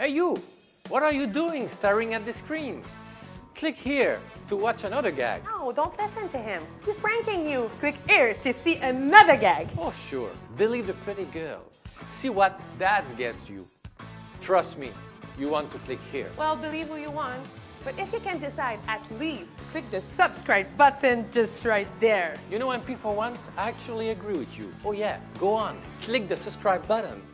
Hey you! What are you doing staring at the screen? Click here to watch another gag. No, don't listen to him. He's pranking you. Click here to see another gag. Oh sure, believe the pretty girl. See what that gets you. Trust me, you want to click here. Well, believe who you want. But if you can decide, at least click the subscribe button just right there. You know, MP for once, I actually agree with you. Oh yeah, go on, click the subscribe button.